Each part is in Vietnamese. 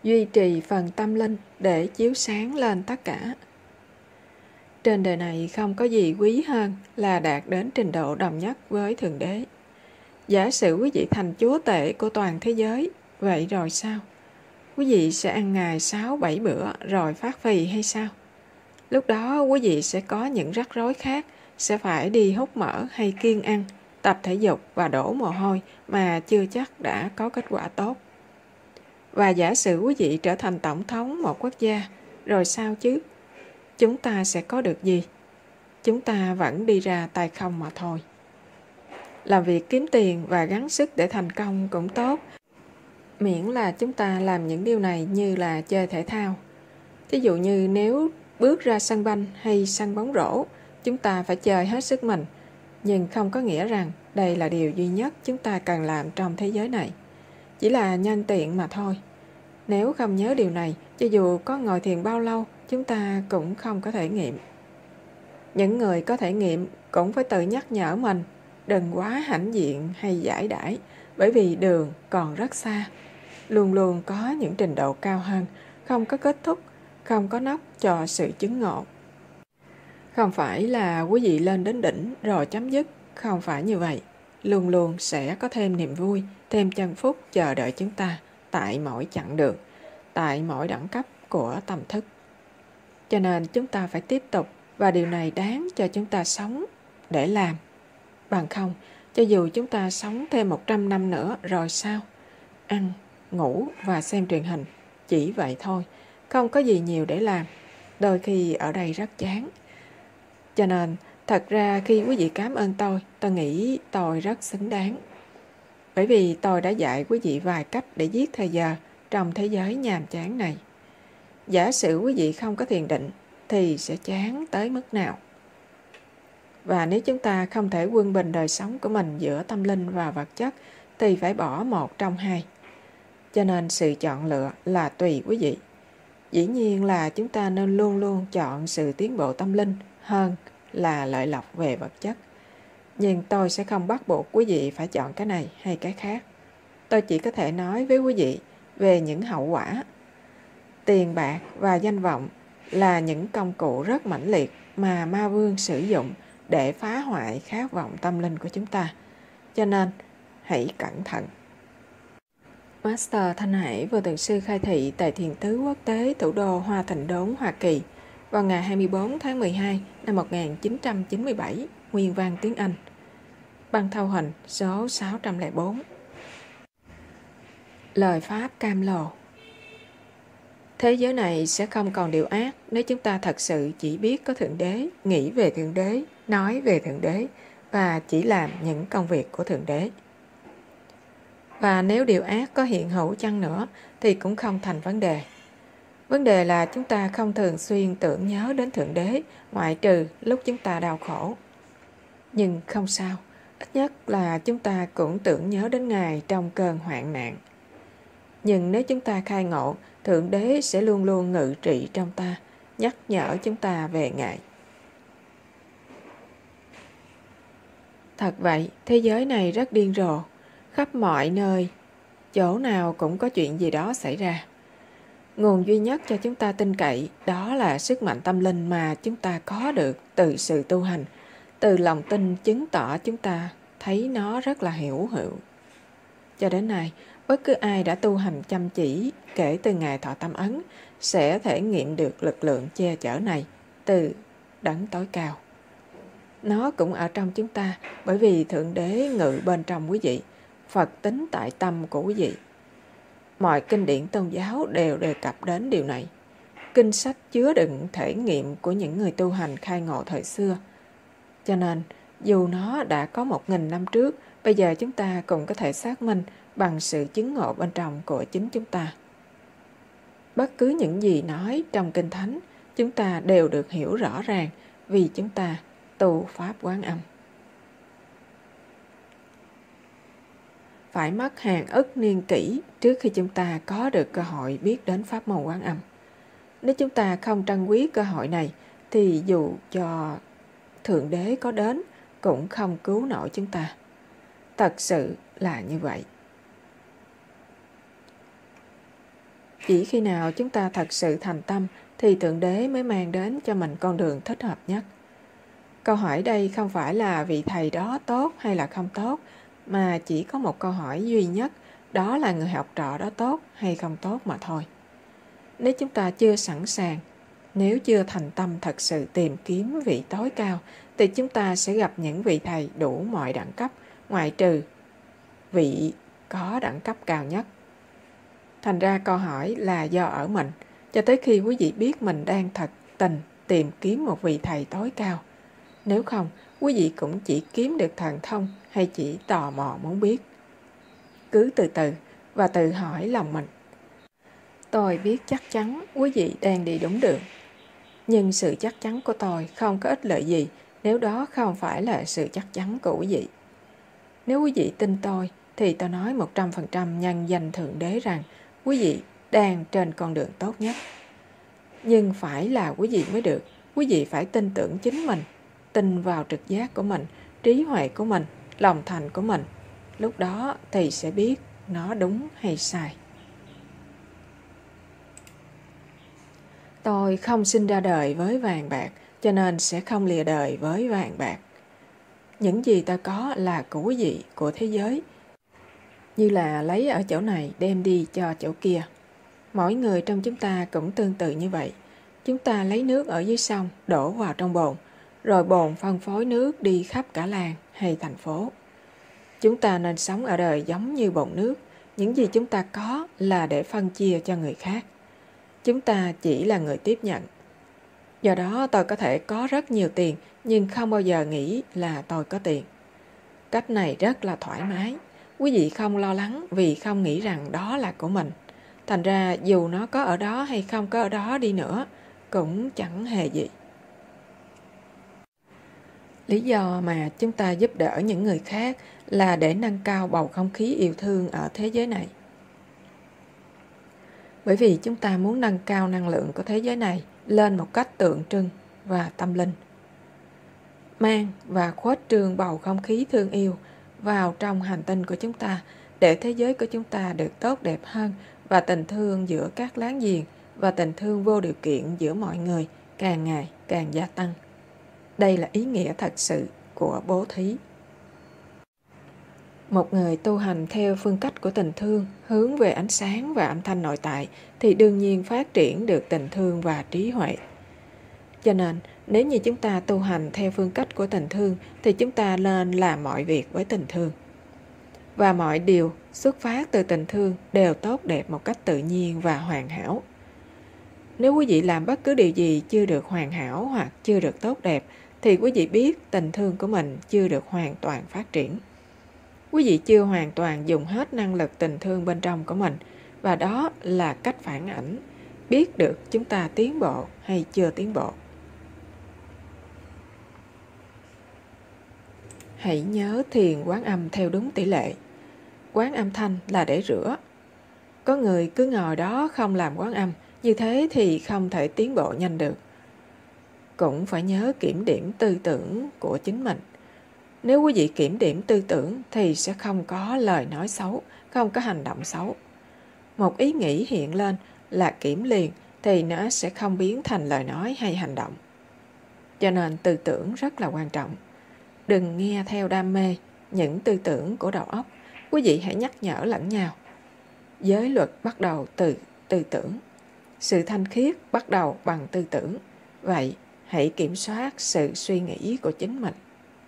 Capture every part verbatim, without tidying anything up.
duy trì phần tâm linh để chiếu sáng lên tất cả. Trên đời này không có gì quý hơn là đạt đến trình độ đồng nhất với Thượng Đế. Giả sử quý vị thành chúa tể của toàn thế giới, vậy rồi sao? Quý vị sẽ ăn ngày sáu bảy bữa rồi phát phì hay sao? Lúc đó quý vị sẽ có những rắc rối khác, sẽ phải đi hút mỡ hay kiêng ăn, tập thể dục và đổ mồ hôi mà chưa chắc đã có kết quả tốt. Và giả sử quý vị trở thành tổng thống một quốc gia, rồi sao chứ? Chúng ta sẽ có được gì? Chúng ta vẫn đi ra tay không mà thôi. Làm việc kiếm tiền và gắng sức để thành công cũng tốt, miễn là chúng ta làm những điều này như là chơi thể thao. Ví dụ như nếu bước ra sân banh hay sân bóng rổ, chúng ta phải chơi hết sức mình, nhưng không có nghĩa rằng đây là điều duy nhất chúng ta cần làm trong thế giới này. Chỉ là nhân tiện mà thôi. Nếu không nhớ điều này, cho dù có ngồi thiền bao lâu, chúng ta cũng không có thể nghiệm. Những người có thể nghiệm cũng phải tự nhắc nhở mình, đừng quá hãnh diện hay giải đãi, bởi vì đường còn rất xa. Luôn luôn có những trình độ cao hơn, không có kết thúc, không có nóc cho sự chứng ngộ. Không phải là quý vị lên đến đỉnh rồi chấm dứt, không phải như vậy. Luôn luôn sẽ có thêm niềm vui, thêm chân phúc chờ đợi chúng ta tại mỗi chặng đường, tại mỗi đẳng cấp của tâm thức. Cho nên chúng ta phải tiếp tục, và điều này đáng cho chúng ta sống để làm. Bằng không, cho dù chúng ta sống thêm một trăm năm nữa rồi sao? Ăn, ngủ và xem truyền hình, chỉ vậy thôi, không có gì nhiều để làm. Đôi khi ở đây rất chán. Cho nên, thật ra khi quý vị cảm ơn tôi, tôi nghĩ tôi rất xứng đáng. Bởi vì tôi đã dạy quý vị vài cách để giết thời giờ trong thế giới nhàm chán này. Giả sử quý vị không có thiền định, thì sẽ chán tới mức nào? Và nếu chúng ta không thể quân bình đời sống của mình giữa tâm linh và vật chất, thì phải bỏ một trong hai. Cho nên sự chọn lựa là tùy quý vị. Dĩ nhiên là chúng ta nên luôn luôn chọn sự tiến bộ tâm linh hơn là lợi lộc về vật chất. Nhưng tôi sẽ không bắt buộc quý vị phải chọn cái này hay cái khác. Tôi chỉ có thể nói với quý vị về những hậu quả. Tiền bạc và danh vọng là những công cụ rất mãnh liệt mà ma vương sử dụng để phá hoại khát vọng tâm linh của chúng ta. Cho nên, hãy cẩn thận. Master Thanh Hải Vô Tượng Sư khai thị tại Thiền Tứ Quốc tế, thủ đô Hoa Thịnh Đốn, Hoa Kỳ vào ngày hai mươi bốn tháng mười hai năm một nghìn chín trăm chín mươi bảy, nguyên văn tiếng Anh. Băng thâu hình số sáu trăm lẻ bốn. Lời Pháp cam lồ. Thế giới này sẽ không còn điều ác nếu chúng ta thật sự chỉ biết có Thượng Đế, nghĩ về Thượng Đế, nói về Thượng Đế và chỉ làm những công việc của Thượng Đế. Và nếu điều ác có hiện hữu chăng nữa thì cũng không thành vấn đề. Vấn đề là chúng ta không thường xuyên tưởng nhớ đến Thượng Đế, ngoại trừ lúc chúng ta đau khổ. Nhưng không sao, ít nhất là chúng ta cũng tưởng nhớ đến Ngài trong cơn hoạn nạn. Nhưng nếu chúng ta khai ngộ, Thượng Đế sẽ luôn luôn ngự trị trong ta, nhắc nhở chúng ta về Ngài. Thật vậy, thế giới này rất điên rồ, khắp mọi nơi, chỗ nào cũng có chuyện gì đó xảy ra. Nguồn duy nhất cho chúng ta tin cậy đó là sức mạnh tâm linh mà chúng ta có được từ sự tu hành, từ lòng tin chứng tỏ chúng ta thấy nó rất là hữu hiệu. Cho đến nay, bất cứ ai đã tu hành chăm chỉ kể từ ngày thọ tâm ấn sẽ thể nghiệm được lực lượng che chở này từ đấng tối cao. Nó cũng ở trong chúng ta bởi vì Thượng Đế ngự bên trong quý vị, Phật tính tại tâm của quý vị. Mọi kinh điển tôn giáo đều đề cập đến điều này. Kinh sách chứa đựng thể nghiệm của những người tu hành khai ngộ thời xưa. Cho nên, dù nó đã có một nghìn năm trước, bây giờ chúng ta cũng có thể xác minh bằng sự chứng ngộ bên trong của chính chúng ta. Bất cứ những gì nói trong Kinh Thánh, chúng ta đều được hiểu rõ ràng vì chúng ta tu Pháp Quán Âm. Phải mất hàng ức niên kỷ trước khi chúng ta có được cơ hội biết đến Pháp môn Quán Âm. Nếu chúng ta không trân quý cơ hội này, thì dù cho Thượng Đế có đến, cũng không cứu nổi chúng ta. Thật sự là như vậy. Chỉ khi nào chúng ta thật sự thành tâm thì Thượng Đế mới mang đến cho mình con đường thích hợp nhất. Câu hỏi đây không phải là vị thầy đó tốt hay là không tốt, mà chỉ có một câu hỏi duy nhất, đó là người học trò đó tốt hay không tốt mà thôi. Nếu chúng ta chưa sẵn sàng, nếu chưa thành tâm thật sự tìm kiếm vị tối cao, thì chúng ta sẽ gặp những vị thầy đủ mọi đẳng cấp, ngoại trừ vị có đẳng cấp cao nhất. Thành ra câu hỏi là do ở mình, cho tới khi quý vị biết mình đang thật tình tìm kiếm một vị thầy tối cao. Nếu không, quý vị cũng chỉ kiếm được thần thông hay chỉ tò mò muốn biết. Cứ từ từ và tự hỏi lòng mình. Tôi biết chắc chắn quý vị đang đi đúng đường. Nhưng sự chắc chắn của tôi không có ích lợi gì nếu đó không phải là sự chắc chắn của quý vị. Nếu quý vị tin tôi, thì tôi nói một trăm phần trăm nhân danh Thượng Đế rằng quý vị đang trên con đường tốt nhất. Nhưng phải là quý vị mới được. Quý vị phải tin tưởng chính mình, tin vào trực giác của mình, trí huệ của mình, lòng thành của mình. Lúc đó thì sẽ biết nó đúng hay sai. Tôi không sinh ra đời với vàng bạc, cho nên sẽ không lìa đời với vàng bạc. Những gì ta có là của quý vị, của thế giới, như là lấy ở chỗ này đem đi cho chỗ kia. Mỗi người trong chúng ta cũng tương tự như vậy. Chúng ta lấy nước ở dưới sông đổ vào trong bồn, rồi bồn phân phối nước đi khắp cả làng hay thành phố. Chúng ta nên sống ở đời giống như bồn nước. Những gì chúng ta có là để phân chia cho người khác. Chúng ta chỉ là người tiếp nhận. Do đó tôi có thể có rất nhiều tiền, nhưng không bao giờ nghĩ là tôi có tiền. Cách này rất là thoải mái. Quý vị không lo lắng vì không nghĩ rằng đó là của mình. Thành ra dù nó có ở đó hay không có ở đó đi nữa, cũng chẳng hề gì. Lý do mà chúng ta giúp đỡ những người khác là để nâng cao bầu không khí yêu thương ở thế giới này. Bởi vì chúng ta muốn nâng cao năng lượng của thế giới này lên một cách tượng trưng và tâm linh. Mang và khuếch trương bầu không khí thương yêu vào trong hành tinh của chúng ta để thế giới của chúng ta được tốt đẹp hơn và tình thương giữa các láng giềng và tình thương vô điều kiện giữa mọi người càng ngày càng gia tăng. Đây là ý nghĩa thật sự của bố thí. Một người tu hành theo phương cách của tình thương, hướng về ánh sáng và âm thanh nội tại thì đương nhiên phát triển được tình thương và trí huệ. Cho nên, nếu như chúng ta tu hành theo phương cách của tình thương thì chúng ta nên làm mọi việc với tình thương. Và mọi điều xuất phát từ tình thương đều tốt đẹp một cách tự nhiên và hoàn hảo. Nếu quý vị làm bất cứ điều gì chưa được hoàn hảo hoặc chưa được tốt đẹp thì quý vị biết tình thương của mình chưa được hoàn toàn phát triển. Quý vị chưa hoàn toàn dùng hết năng lực tình thương bên trong của mình, và đó là cách phản ảnh, biết được chúng ta tiến bộ hay chưa tiến bộ. Hãy nhớ thiền quán âm theo đúng tỷ lệ. Quán âm thanh là để rửa. Có người cứ ngồi đó không làm quán âm, như thế thì không thể tiến bộ nhanh được. Cũng phải nhớ kiểm điểm tư tưởng của chính mình. Nếu quý vị kiểm điểm tư tưởng thì sẽ không có lời nói xấu, không có hành động xấu. Một ý nghĩ hiện lên là kiểm liền thì nó sẽ không biến thành lời nói hay hành động. Cho nên tư tưởng rất là quan trọng. Đừng nghe theo đam mê những tư tưởng của đầu óc. Quý vị hãy nhắc nhở lẫn nhau. Giới luật bắt đầu từ tư tưởng. Sự thanh khiết bắt đầu bằng tư tưởng. Vậy hãy kiểm soát sự suy nghĩ của chính mình.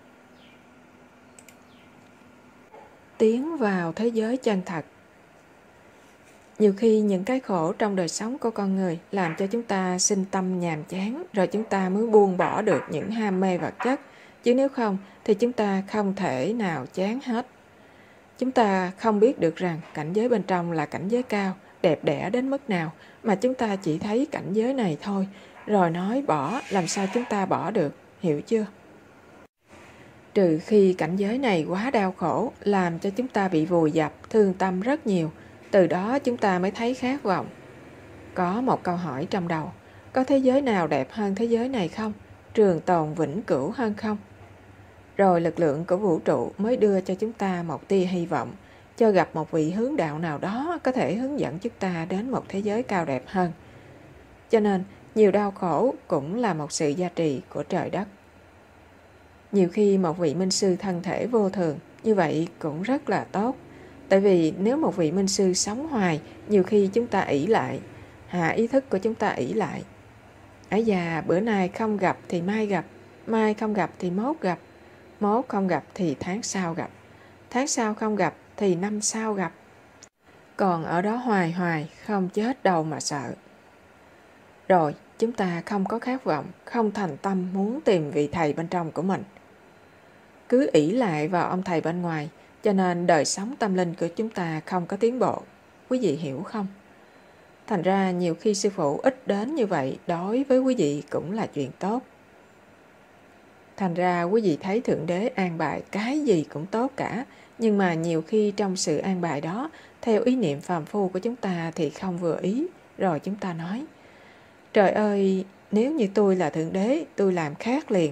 Tiến vào thế giới chân thật. Nhiều khi những cái khổ trong đời sống của con người làm cho chúng ta sinh tâm nhàm chán, rồi chúng ta mới buông bỏ được những ham mê vật chất. Chứ nếu không thì chúng ta không thể nào chán hết. Chúng ta không biết được rằng cảnh giới bên trong là cảnh giới cao, đẹp đẽ đến mức nào, mà chúng ta chỉ thấy cảnh giới này thôi, rồi nói bỏ, làm sao chúng ta bỏ được, hiểu chưa? Trừ khi cảnh giới này quá đau khổ, làm cho chúng ta bị vùi dập, thương tâm rất nhiều, từ đó chúng ta mới thấy khát vọng. Có một câu hỏi trong đầu, có thế giới nào đẹp hơn thế giới này không? Trường tồn vĩnh cửu hơn không? Rồi lực lượng của vũ trụ mới đưa cho chúng ta một tia hy vọng. cho gặp một vị hướng đạo nào đó có thể hướng dẫn chúng ta đến một thế giới cao đẹp hơn. Cho nên, nhiều đau khổ cũng là một sự gia trì của trời đất. Nhiều khi một vị minh sư thân thể vô thường như vậy cũng rất là tốt. Tại vì nếu một vị minh sư sống hoài, nhiều khi chúng ta ỷ lại, hạ ý thức của chúng ta ỷ lại. Ấy già, bữa nay không gặp thì mai gặp, mai không gặp thì mốt gặp, mốt không gặp thì tháng sau gặp, tháng sau không gặp thì năm sau gặp. Còn ở đó hoài hoài, không chết đâu mà sợ. Rồi, chúng ta không có khát vọng, không thành tâm muốn tìm vị thầy bên trong của mình. Cứ ỷ lại vào ông thầy bên ngoài, cho nên đời sống tâm linh của chúng ta không có tiến bộ. Quý vị hiểu không? Thành ra nhiều khi sư phụ ít đến như vậy đối với quý vị cũng là chuyện tốt. Thành ra quý vị thấy Thượng Đế an bài cái gì cũng tốt cả, nhưng mà nhiều khi trong sự an bài đó, theo ý niệm phàm phu của chúng ta thì không vừa ý, rồi chúng ta nói: trời ơi, nếu như tôi là Thượng Đế, tôi làm khác liền.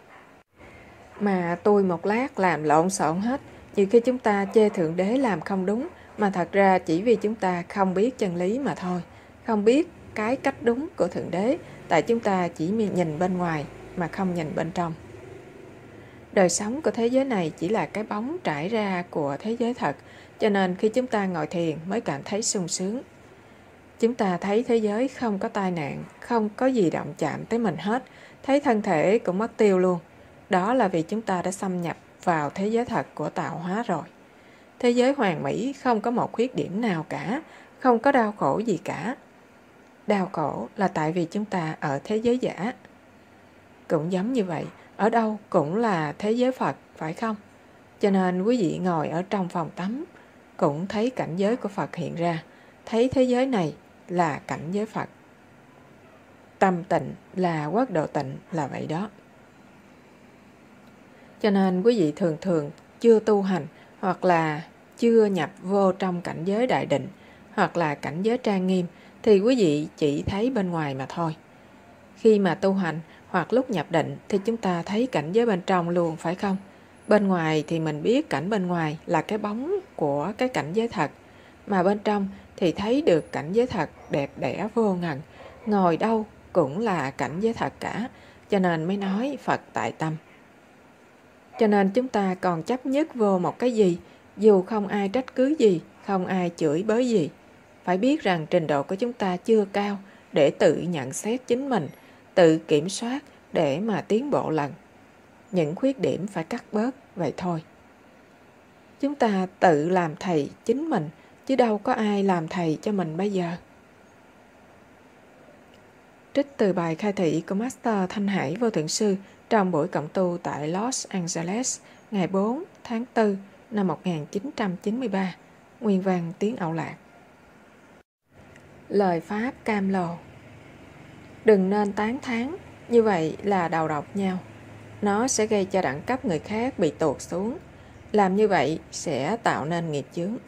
Mà tôi một lát làm lộn xộn hết. Nhiều khi chúng ta chê Thượng Đế làm không đúng, mà thật ra chỉ vì chúng ta không biết chân lý mà thôi, không biết cái cách đúng của Thượng Đế, tại chúng ta chỉ nhìn bên ngoài mà không nhìn bên trong. Đời sống của thế giới này chỉ là cái bóng trải ra của thế giới thật, cho nên khi chúng ta ngồi thiền mới cảm thấy sung sướng. Chúng ta thấy thế giới không có tai nạn, không có gì động chạm tới mình hết, thấy thân thể cũng mất tiêu luôn. Đó là vì chúng ta đã xâm nhập vào thế giới thật của tạo hóa rồi. Thế giới hoàn mỹ không có một khuyết điểm nào cả, không có đau khổ gì cả. Đau khổ là tại vì chúng ta ở thế giới giả. Cũng giống như vậy, ở đâu cũng là thế giới Phật, phải không? Cho nên quý vị ngồi ở trong phòng tắm, cũng thấy cảnh giới của Phật hiện ra, thấy thế giới này là cảnh giới Phật. Tâm tịnh là quốc độ tịnh là vậy đó. Cho nên quý vị thường thường chưa tu hành, hoặc là chưa nhập vô trong cảnh giới đại định, hoặc là cảnh giới trang nghiêm, thì quý vị chỉ thấy bên ngoài mà thôi. Khi mà tu hành hoặc lúc nhập định thì chúng ta thấy cảnh giới bên trong luôn, phải không? Bên ngoài thì mình biết cảnh bên ngoài là cái bóng của cái cảnh giới thật, mà bên trong thì thấy được cảnh giới thật đẹp đẽ vô ngần, ngồi đâu cũng là cảnh giới thật cả, cho nên mới nói Phật tại tâm. Cho nên chúng ta còn chấp nhất vô một cái gì, dù không ai trách cứ gì, không ai chửi bới gì. Phải biết rằng trình độ của chúng ta chưa cao để tự nhận xét chính mình, tự kiểm soát để mà tiến bộ lần. Những khuyết điểm phải cắt bớt, vậy thôi. Chúng ta tự làm thầy chính mình, chứ đâu có ai làm thầy cho mình bây giờ. Trích từ bài khai thị của Master Thanh Hải Vô Thượng Sư trong buổi cộng tu tại Los Angeles ngày bốn tháng tư năm một nghìn chín trăm chín mươi ba, nguyên văn tiếng Âu Lạc. Lời Pháp cam lồ: đừng nên tán thán, như vậy là đầu độc nhau. Nó sẽ gây cho đẳng cấp người khác bị tuột xuống. Làm như vậy sẽ tạo nên nghiệp chướng.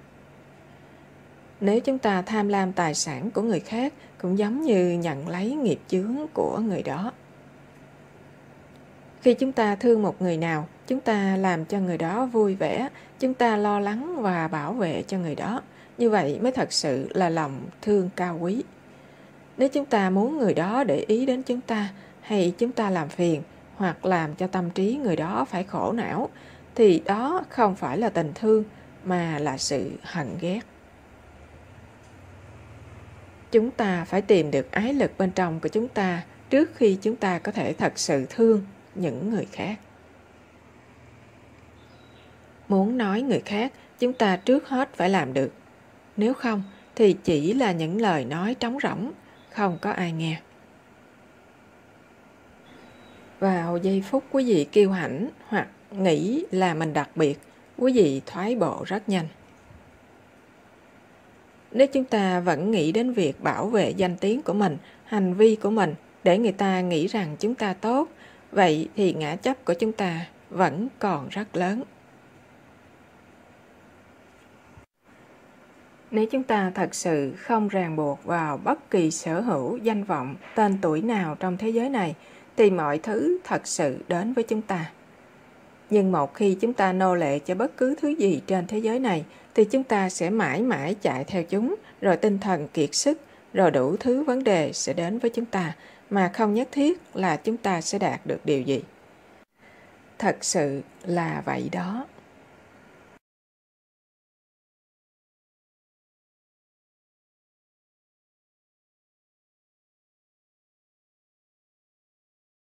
Nếu chúng ta tham lam tài sản của người khác, cũng giống như nhận lấy nghiệp chướng của người đó. Khi chúng ta thương một người nào, chúng ta làm cho người đó vui vẻ, chúng ta lo lắng và bảo vệ cho người đó. Như vậy mới thật sự là lòng thương cao quý. Nếu chúng ta muốn người đó để ý đến chúng ta, hay chúng ta làm phiền, hoặc làm cho tâm trí người đó phải khổ não, thì đó không phải là tình thương, mà là sự hận ghét. Chúng ta phải tìm được ái lực bên trong của chúng ta trước khi chúng ta có thể thật sự thương những người khác. Muốn nói người khác, chúng ta trước hết phải làm được. Nếu không, thì chỉ là những lời nói trống rỗng, không có ai nghe. Vào giây phút quý vị kiêu hãnh hoặc nghĩ là mình đặc biệt, quý vị thoái bộ rất nhanh. Nếu chúng ta vẫn nghĩ đến việc bảo vệ danh tiếng của mình, hành vi của mình để người ta nghĩ rằng chúng ta tốt, vậy thì ngã chấp của chúng ta vẫn còn rất lớn. Nếu chúng ta thật sự không ràng buộc vào bất kỳ sở hữu, danh vọng, tên tuổi nào trong thế giới này, thì mọi thứ thật sự đến với chúng ta. Nhưng một khi chúng ta nô lệ cho bất cứ thứ gì trên thế giới này, thì chúng ta sẽ mãi mãi chạy theo chúng, rồi tinh thần kiệt sức, rồi đủ thứ vấn đề sẽ đến với chúng ta, mà không nhất thiết là chúng ta sẽ đạt được điều gì. Thật sự là vậy đó.